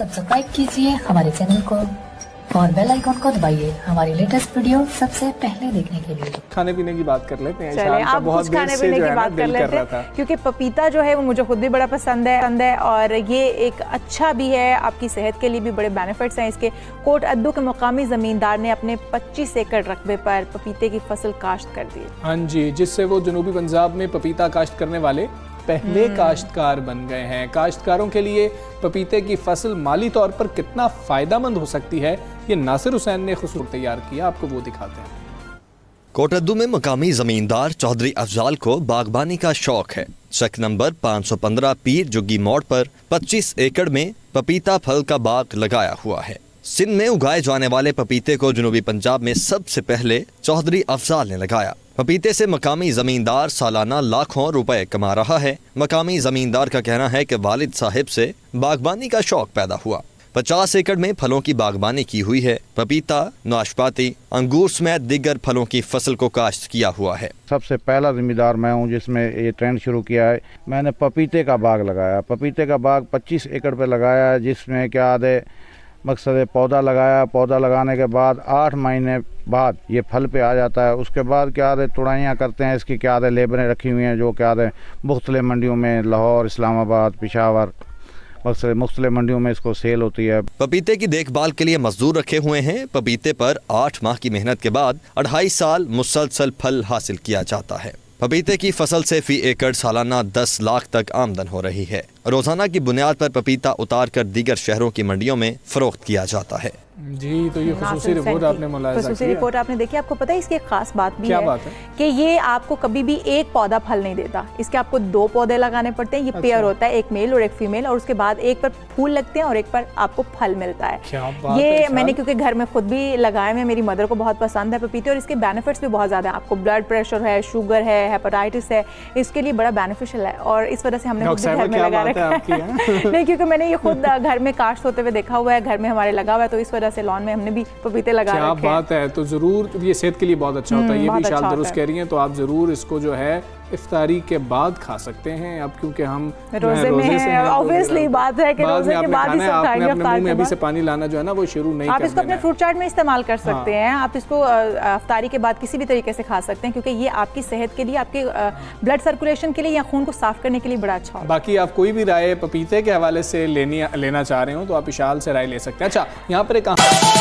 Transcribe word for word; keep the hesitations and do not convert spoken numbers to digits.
Subscribe कीजिए हमारे channel को और बेल आइकन को दबाइए हमारी लेटेस्ट वीडियो सबसे पहले देखने के लिए। खाने पीने की बात कर लेते हैं। चलिए आप कुछ खाने पीने की बात कर लेते हैं, क्योंकि पपीता जो है वो मुझे खुद भी बड़ा पसंद है पसंद है और ये एक अच्छा भी है, आपकी सेहत के लिए भी बड़े बेनिफिट्स हैं इसके। कोट अद्दू के मुकामी जमींदार ने अपने पच्चीस एकड़ रकबे पर पपीते की फसल काश्त कर दी। हाँ जी, जिससे वो जनूबी पंजाब में पपीता काश्त करने वाले पहले काश्तकार बन गए हैं। काश्तकारों के लिए पपीते की फसल माली तौर पर कितना फायदेमंद हो सकती है, ये नासिर हुसैन ने खुसूर तैयार किया, आपको वो दिखाते हैं। कोटअद्दू में मकामी जमींदार चौधरी अफजाल को बागबानी का शौक है। शक नंबर पाँच सौ पंद्रह पीर जुग्गी मोड़ पर पच्चीस एकड़ में पपीता फल का बाग लगाया हुआ है। सिंध में उगाए जाने वाले पपीते को जनूबी पंजाब में सबसे पहले चौधरी अफजाल ने लगाया। पपीते से मकामी जमींदार सालाना लाखों रुपए कमा रहा है। मकामी जमींदार का कहना है कि वालिद साहिब से बागबानी का शौक पैदा हुआ। पचास एकड़ में फलों की बागबानी की हुई है। पपीता, नाशपाती, अंगूर समेत दीगर फलों की फसल को काश्त किया हुआ है। सबसे पहला जिम्मेदार मैं हूं जिसमें ये ट्रेंड शुरू किया है। मैंने पपीते का बाग लगाया। पपीते का बाग पच्चीस एकड़ पे लगाया है, जिसमें क्या आदे मकसद पौधा लगाया। पौधा लगाने के बाद आठ महीने बाद ये फल पे आ जाता है। उसके बाद क्या आदे तुड़ाइयाँ करते हैं इसकी, क्या आदे लेबरें रखी हुई हैं जो क्या आदे मुख्तलिफ मंडियों में, लाहौर, इस्लामाबाद, पेशावर, मकसद मुख्तलिफ मंडियों में इसको सेल होती है। पपीते की देखभाल के लिए मजदूर रखे हुए हैं। पपीते पर आठ माह की मेहनत के बाद अढ़ाई साल मुसलसल फल हासिल किया जाता है। पपीते की फसल से फी एकड़ सालाना दस लाख तक आमदन हो रही है। रोजाना की बुनियाद पर पपीता उतार कर दीगर शहरों की मंडियों में फरोख्त किया जाता है। जी, तो ये खुसूसी रिपोर्ट आपने मुलाहिजा खुसूसी रिपोर्ट आपने देखी। आपको पता है इसकी एक खास बात भी क्या है, बात है? कि ये आपको कभी भी एक पौधा फल नहीं देता। इसके आपको दो पौधे लगाने पड़ते हैं। ये अच्छा। पेयर होता है, एक मेल और एक फीमेल, और उसके बाद एक पर फूल लगते हैं और एक पर आपको फल मिलता है। क्या बात ये है, मैंने क्योंकि घर में खुद भी लगाए हैं, मेरी मदर को बहुत पसंद है पपीते, और इसके बेनिफिट्स भी बहुत ज्यादा है। आपको ब्लड प्रेशर है, शुगर है, हेपेटाइटिस है, इसके लिए बड़ा बेनिफिशियल है, और इस वजह से हमने खुद भी घर में लगा रखा है। नहीं, क्योंकि मैंने ये खुद घर में काश्त होते हुए देखा हुआ है, घर में हमारे लगा हुआ है, तो इस वजह से लॉन में हमने भी पपीते लगा रखे हैं। क्या बात है, तो जरूर ये सेहत के लिए बहुत अच्छा होता है। ये भी शायद दुरुस्त कह रही हैं, तो आप जरूर इसको जो है इफ्तारी के बाद खा सकते हैं। अब क्योंकि हम रोजे में हैं, ऑब्वियसली बात है कि रोजे के बाद ही सब खाएंगे। अपने मुंह में अभी से पानी लाना जो है ना वो शुरू नहीं करना है। आप इसको अपने फ्रूट चाट में इस्तेमाल कर सकते हैं। आप इसको इफ्तारी के बाद किसी भी तरीके से खा सकते हैं, क्योंकि ये आपकी सेहत के लिए, आपके ब्लड सर्कुलेशन के लिए या खून को साफ करने के लिए बड़ा अच्छा होगा। बाकी आप कोई भी राय पपीते के हवाले से लेनी लेना चाह रहे हो तो आप इशाल से राय ले सकते हैं। अच्छा, यहाँ पर एक